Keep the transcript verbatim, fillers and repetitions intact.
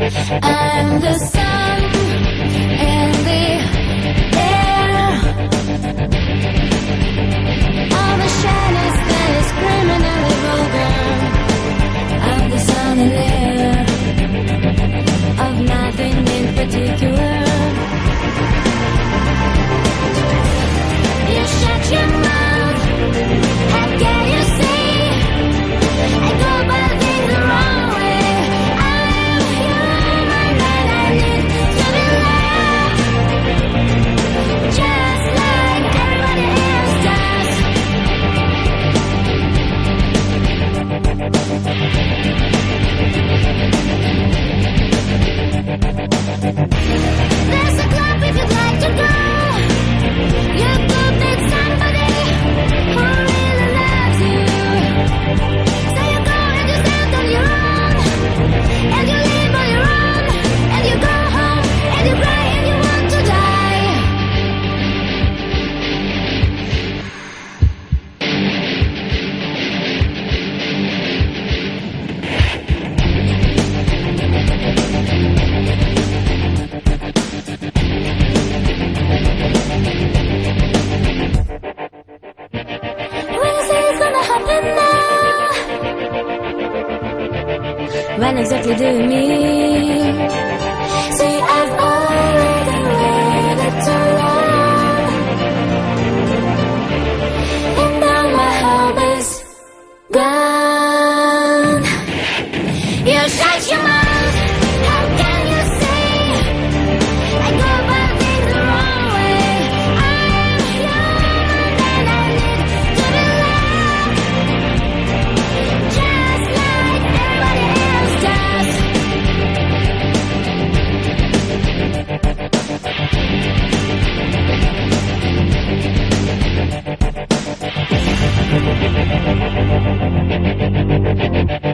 I'm the sun in the air. All the shyness that is criminally vulgar. I'm the sun in the air of nothing in particular. You shut your mouth. How can you say I go about things the wrong way? I'm human and I need to be loved, just like everybody else does. There's a club if you'd like to go. You could meet somebody who really loves you. So you go and you stand on your own, and you live on your own, and you go home, and you cry, and you want to die. When you say it's gonna happen now, when exactly do you mean? See, I've already waited too long, and now my hope is gone. You shut your mouth. How can you say I go about things the wrong way? I'm human and I need to be loved, just like everybody else does. Thank you.